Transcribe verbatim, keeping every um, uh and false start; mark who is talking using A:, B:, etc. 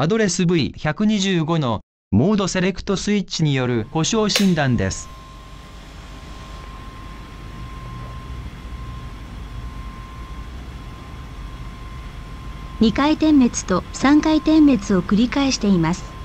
A: アドレス ブイひゃくにじゅうご のモードセレクトスイッチによる故障診断です。
B: にかい点滅とさんかい点滅を繰り返しています。